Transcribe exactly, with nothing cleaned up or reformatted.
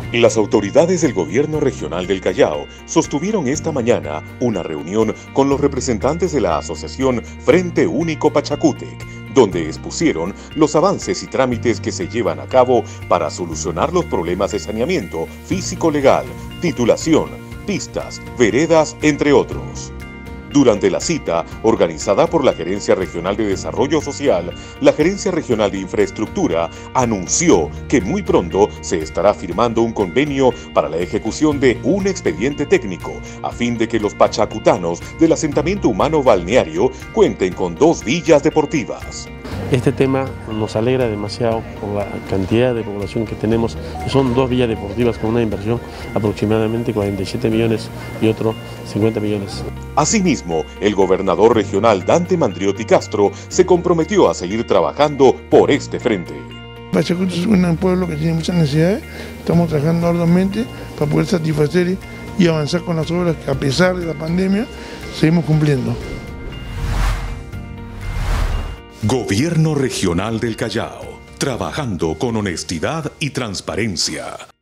Las autoridades del Gobierno Regional del Callao sostuvieron esta mañana una reunión con los representantes de la asociación Frente Único Pachacútec, donde expusieron los avances y trámites que se llevan a cabo para solucionar los problemas de saneamiento físico-legal, titulación, pistas, veredas, entre otros. Durante la cita, organizada por la Gerencia Regional de Desarrollo Social, la Gerencia Regional de Infraestructura anunció que muy pronto se estará firmando un convenio para la ejecución de un expediente técnico, a fin de que los pachacutanos del asentamiento humano balneario cuenten con dos villas deportivas. Este tema nos alegra demasiado por la cantidad de población que tenemos. Son dos villas deportivas con una inversión aproximadamente cuarenta y siete millones y otro cincuenta millones. Asimismo, el gobernador regional Dante Mandriotti Castro se comprometió a seguir trabajando por este frente. Pachacútec es un pueblo que tiene muchas necesidades. Estamos trabajando arduamente para poder satisfacer y avanzar con las obras que, a pesar de la pandemia, seguimos cumpliendo. Gobierno Regional del Callao, trabajando con honestidad y transparencia.